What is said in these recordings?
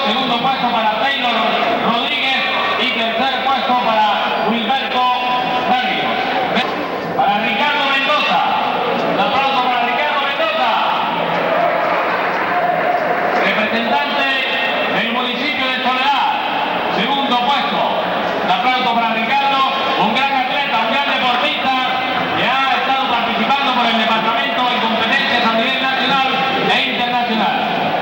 segundo puesto para Taylor Rodríguez y tercer puesto para Wilberto Barrios. Para Ricardo Mendoza. Un aplauso para Ricardo Mendoza. Representante del municipio de Soledad. Segundo puesto. Un aplauso para Ricardo. Un gran atleta, un gran deportista que ha estado participando por el departamento en competencias a nivel nacional e internacional.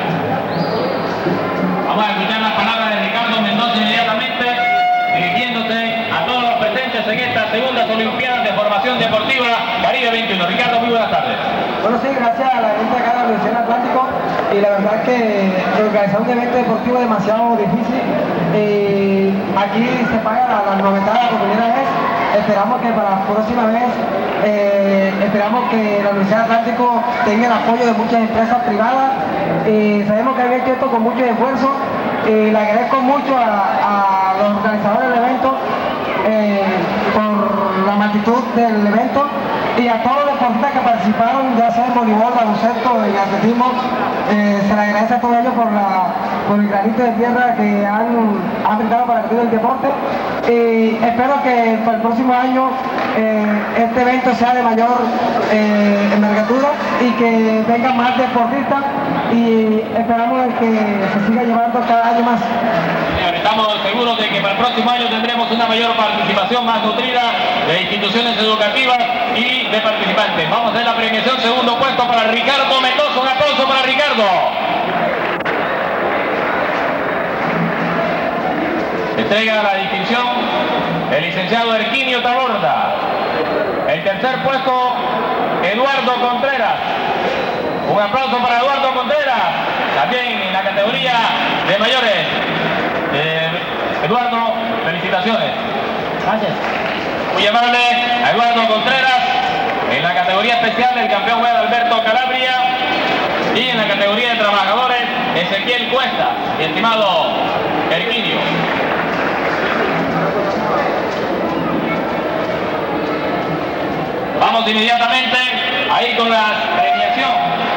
Vamos a escuchar las palabras de Ricardo Mendoza inmediatamente, dirigiéndose a todos los presentes en estas segundas Olimpiadas de Formación Deportiva Caribe 21. Ricardo, muy buenas tardes. Bueno, sí, gracias a la gente acá de la Universidad del Atlántico, y la verdad es que organizar un evento deportivo es demasiado difícil. Aquí se paga la novetada por primera vez. Esperamos que para la próxima vez, esperamos que la Universidad del Atlántico tenga el apoyo de muchas empresas privadas. Sabemos que han hecho esto con mucho esfuerzo. Le agradezco mucho a los organizadores del evento por la magnitud del evento, y a todos los deportistas que participaron, ya sea en voleibol, baloncesto y atletismo. Se le agradece a todos ellos por el granito de tierra que han brindado para el deporte. Espero que para el próximo año este evento sea de mayor envergadura y que vengan más deportistas, y esperamos que se siga llevando cada año más. Estamos seguros de que para el próximo año tendremos una mayor participación más nutrida de instituciones educativas y de participantes. Vamos a hacer la premiación. Segundo puesto para Ricardo Mendoza. Un aplauso para Ricardo. Entrega la distinción el licenciado Erquinio Taborda. El tercer puesto, Eduardo Contreras. Un aplauso para Eduardo Contreras. También en la categoría de mayores. Eduardo, felicitaciones. Gracias. Muy amable a Eduardo Contreras. En la categoría especial, el campeón fue Alberto Calabria. Y en la categoría de trabajadores, Ezequiel Cuesta. Y estimado Erquinio. Vamos inmediatamente ahí con la premiación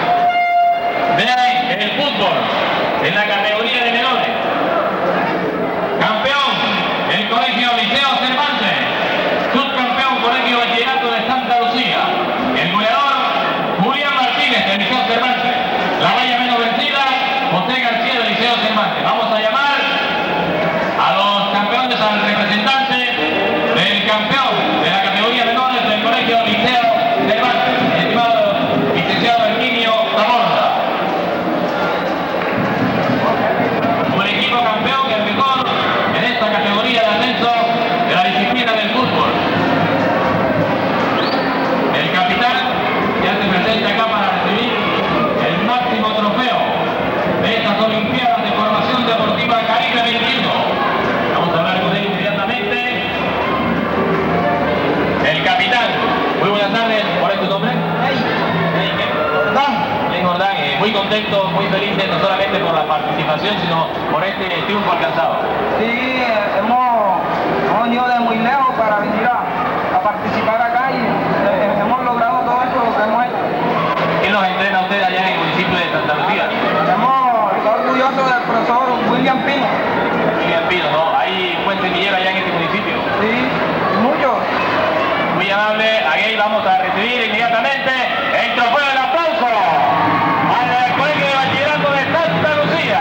del fútbol en la categoría de menores. Campeón, el Colegio Liceo Cervantes. Subcampeón, Colegio Bachillerato de Santa Lucía. El goleador, Julián Martínez del Liceo Cervantes. La valla menos vencida, José García del Liceo Cervantes. Vamos a llamar a los campeones, al representante del campeón de la categoría menores del Colegio Liceo Cervantes, estimado licenciado Erquinio Taborda. Como el equipo campeón, el mejor en esta categoría de ascenso de la disciplina del fútbol. El capitán que hace presente acá para recibir el máximo trofeo de estas Olimpiadas de Formación Deportiva Caribe 21. Vamos a hablar con él inmediatamente. El capitán. Muy buenas tardes. ¿Cuál es tu nombre? Jordán. Muy contento, muy feliz, no solamente por la participación, sino por este triunfo alcanzado. Sí, hemos venido de muy lejos para venir a participar acá, y hemos logrado todo esto lo que hemos hecho. ¿Quién los entrena a ustedes allá en el municipio de Santa Lucía? Estamos orgullosos del profesor William Pino. William Pino, ¿no? ¿Hay buen semillero allá en este municipio? Sí, mucho. Muy amable, aquí vamos a recibir inmediatamente el trofeo del aplauso al Colegio de Bachillerato de Santa Lucía.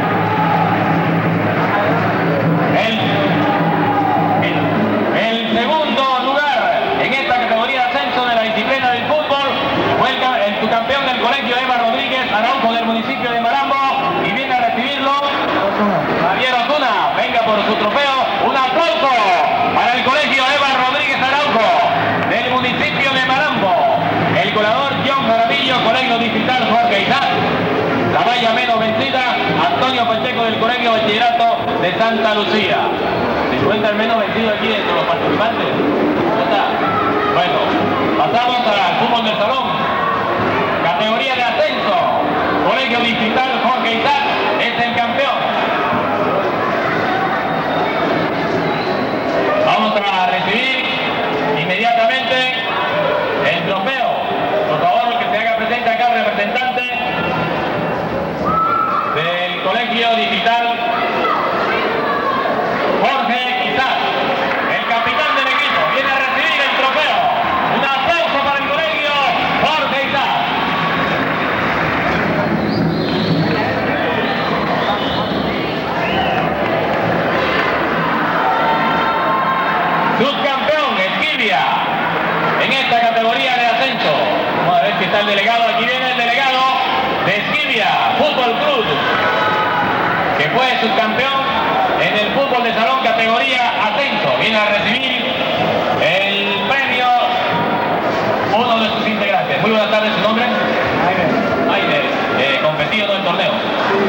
El segundo lugar en esta categoría de ascenso de la disciplina del fútbol fue el subcampeón del Colegio Eva Rodríguez Araujo del municipio de Marambo, y viene a recibirlo Javier Osuna. Venga por su trofeo. Un aplauso para el Colegio Eva Rodríguez Araujo del municipio de Marambo. El goleador John Jaramillo, Colegio Digital Jorge Isaac. La valla menos vencida, Antonio Pacheco del Colegio Bachillerato de Santa Lucía. ¿Se encuentra el menos vencido aquí entre los participantes? ¿Cómo está? Bueno, pasamos al fútbol del salón. Categoría de ascenso. Colegio Digital Jorge Isaac es el campeón. Vamos a recibir inmediatamente el trofeo. Por favor, que se haga presente acá el representante del Colegio Digital que fue subcampeón en el fútbol de salón categoría ascenso. Viene a recibir el premio uno de sus integrantes. Muy buenas tardes, ¿su nombre? Aire. Aire, competido en el torneo.